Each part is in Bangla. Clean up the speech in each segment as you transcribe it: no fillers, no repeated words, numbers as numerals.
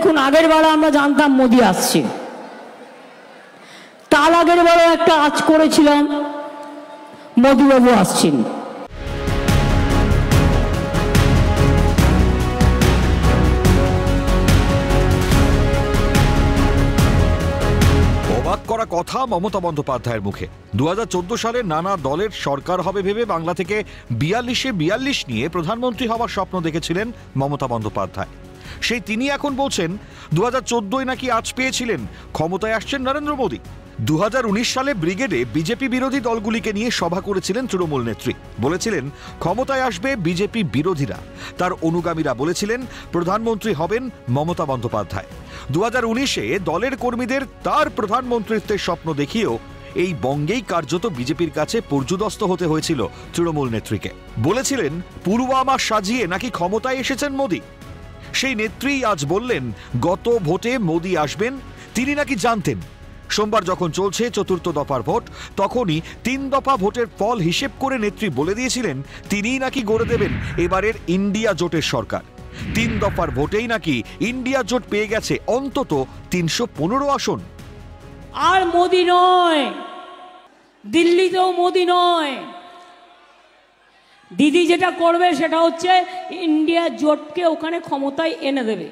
দেখুন, আগের বার আমরা জানতাম মোদি আসছে, তার আগের বারও একটা আজ করেছিলাম মোদিবাবু আসছেন। অবাক করা কথা মমতা বন্দ্যোপাধ্যায়ের মুখে। 2014 সালে নানা দলের সরকার হবে ভেবে বাংলা থেকে 42 নিয়ে প্রধানমন্ত্রী হওয়ার স্বপ্ন দেখেছিলেন মমতা বন্দ্যোপাধ্যায়। সেই তিনি এখন বলছেন 2014 নাকি আজ পেয়েছিলেন, ক্ষমতায় আসছেন নরেন্দ্র মোদী। 2019 সালে ব্রিগেডে বিজেপি বিরোধী দলগুলিকে নিয়ে সভা করেছিলেন তৃণমূল নেত্রী। বলেছিলেন ক্ষমতায় আসবে বিজেপি বিরোধীরা। তার অনুগামীরা বলেছিলেন প্রধানমন্ত্রী হবেন মমতা বন্দ্যোপাধ্যায়। 2019-এ দলের কর্মীদের তার প্রধানমন্ত্রীত্বের স্বপ্ন দেখিয়েও এই বঙ্গেই কার্যত বিজেপির কাছে পর্যুদস্ত হতে হয়েছিল তৃণমূল নেত্রীকে। বলেছিলেন পুলওয়ামা সাজিয়ে নাকি ক্ষমতায় এসেছেন মোদী। সেই নেত্রী আজ বললেন গত ভোটে মোদী আসবেন তিনি নাকি জানতেন। সোমবার যখন চলছে চতুর্থ দফার ভোট, তখনই 3 দফা ভোটের ফল হিসেব করে নেত্রী বলে দিয়েছিলেন তিনিই নাকি গড়ে দেবেন এবারের ইন্ডিয়া জোটের সরকার। 3 দফার ভোটেই নাকি ইন্ডিয়া জোট পেয়ে গেছে অন্তত 315 আসন। আর মোদি নয়, দিল্লিতেও মোদি নয়, দিদি যেটা করবে সেটা হচ্ছে ইন্ডিয়া জোটকে ওখানে ক্ষমতায় এনে দেবে।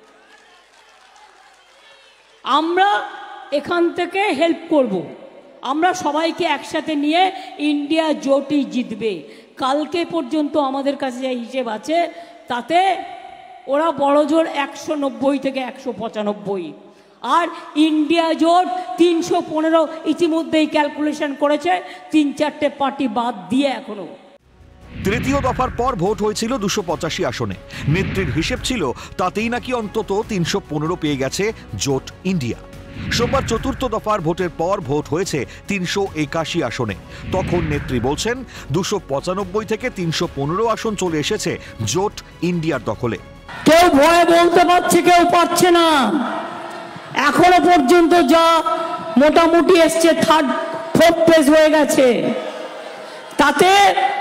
আমরা এখান থেকে হেল্প করব, আমরা সবাইকে একসাথে নিয়ে ইন্ডিয়া জোটই জিতবে। কালকে পর্যন্ত আমাদের কাছে যে হিসেব আছে তাতে ওরা বড় জোর 190 থেকে 195, আর ইন্ডিয়া জোট 315 ইতিমধ্যেই ক্যালকুলেশন করেছে, 3-4টে পার্টি বাদ দিয়ে। এখনো তৃতীয় দফার পর ভোট হয়েছিল 285 আসনে। নেত্রীর হিসেব ছিল তাতেই নাকি অন্তত 315 পেয়ে গেছে জোট ইন্ডিয়া। সোমবার চতুর্থ দফার ভোটের পর ভোট হয়েছে 381 আসনে। তখন নেত্রী বলছেন 295 থেকে 315 আসন চলে এসেছে জোট ইন্ডিয়ার দখলে। কেউ ভয়ে বলতে পারছে, কেউ পারছে না। এখনো পর্যন্ত যা মোটামুটি এসছে, 3rd-4th পেজ হয়ে গেছে, তাতে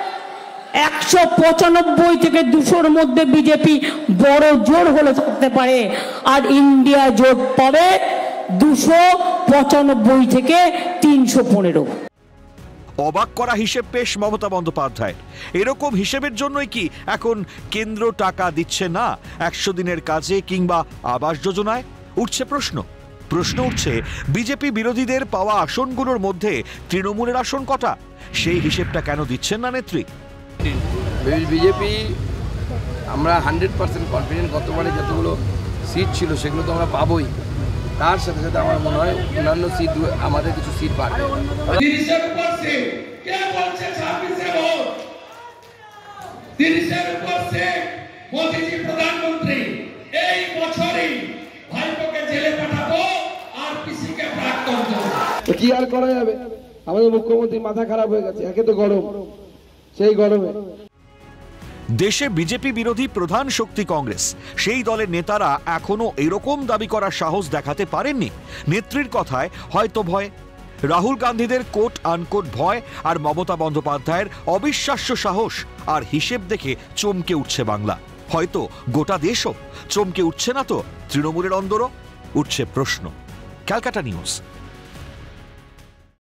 195 থেকে 200-র মধ্যে বিজেপি বড় জোর হলে থাকতে পারে, আর ইন্ডিয়া জোট পাবে 295 থেকে 315। অবাক করা হিসেব পেশ মমতা বন্দ্যোপাধ্যায়। এরকম হিসেবের জন্যই কি এখন কেন্দ্র টাকা দিচ্ছে না 100 দিনের কাজে কিংবা আবাস যোজনায়? উঠছে প্রশ্ন উঠছে বিজেপি বিরোধীদের পাওয়া আসনগুলোর মধ্যে তৃণমূলের আসন কটা, সেই হিসেবটা কেন দিচ্ছেন না নেত্রী? বিজেপি আমরা 100% কনফিডেন্ট, গতবারে যতগুলো সিট ছিল সেগুলো তো আমরা পাবোই। তার সাথে সাথে আমার মনে হয় অন্যান্য সিট, আমাদের কিছু সিট বাড়বে। কি আর করা যাবে, আমাদের মুখ্যমন্ত্রী মাথা খারাপ হয়ে গেছে, একে তো গরম, সেই গরমে দেশে বিজেপি বিরোধী প্রধান শক্তি কংগ্রেস, সেই দলের নেতারা এখনো এরকম দাবি করার সাহস দেখাতে পারেননি। নেত্রীর কথায় হয়তো ভয়, রাহুল গান্ধীদের কোট আনকোট ভয়, আর মমতা বন্দ্যোপাধ্যায়ের অবিশ্বাস্য সাহস আর হিসেব দেখে চমকে উঠছে বাংলা। হয়তো গোটা দেশও চমকে উঠছে না তো তৃণমূলের অন্দরও? উঠছে প্রশ্ন। Calcutta news.